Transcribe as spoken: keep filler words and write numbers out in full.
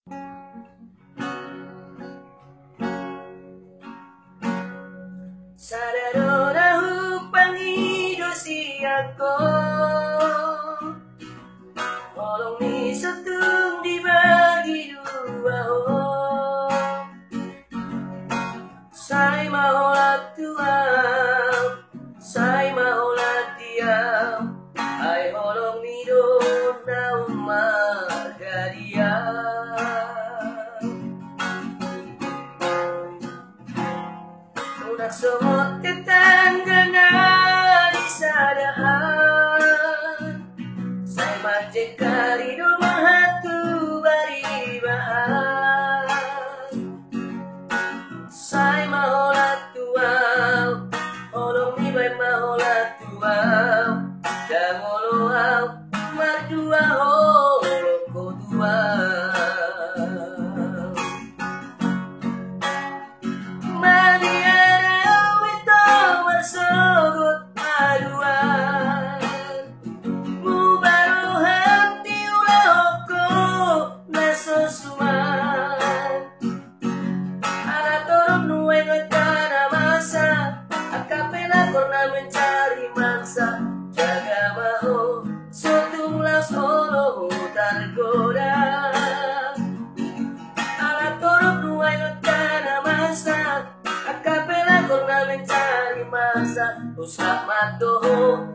Sadaro na upang idosi ako Olong ni satung dibagi dua ho Say maholat tuaw Say maholat diaw Ay holong ni do na umagadiaw Sunod tetangga di sadaan Say majek kari do mahatu baribahan Say maholat tuaw Olong ni bay maholat tuaw Dangoloaw mardua holong ko tuaw Mania sogot aduan Mubaru hati ulahoko nasosuman Ada torong nuwe ngekana masa Akapela korna mencari mangsa Jaga maho sotunglah solo tergoda Ada torong nuwe ngekana masa Akapela korna mencari masa Usap matoho